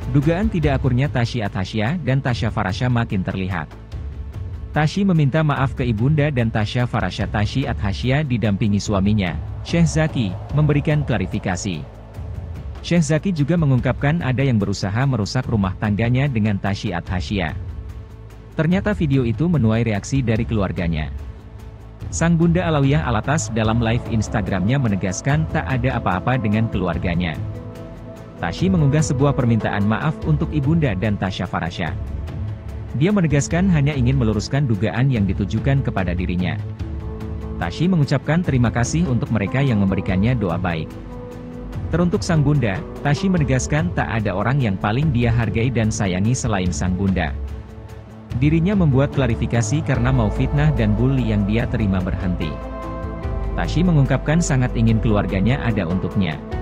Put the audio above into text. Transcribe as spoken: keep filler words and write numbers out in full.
Dugaan tidak akurnya Tasya Athasya dan Tasya Farasya makin terlihat. Tasya meminta maaf ke ibunda dan Tasya Farasya. Tasya Athasya didampingi suaminya, Syekh Zaki, memberikan klarifikasi. Syekh Zaki juga mengungkapkan ada yang berusaha merusak rumah tangganya dengan Tasya Athasya. Ternyata video itu menuai reaksi dari keluarganya. Sang Bunda Alawiyah Alatas dalam live Instagramnya menegaskan tak ada apa-apa dengan keluarganya. Tasya mengunggah sebuah permintaan maaf untuk ibunda dan Tasya Farasya. Dia menegaskan hanya ingin meluruskan dugaan yang ditujukan kepada dirinya. Tasya mengucapkan terima kasih untuk mereka yang memberikannya doa baik. Teruntuk sang bunda, Tasya menegaskan tak ada orang yang paling dia hargai dan sayangi selain sang bunda. Dirinya membuat klarifikasi karena mau fitnah dan bully yang dia terima berhenti. Tasya mengungkapkan sangat ingin keluarganya ada untuknya.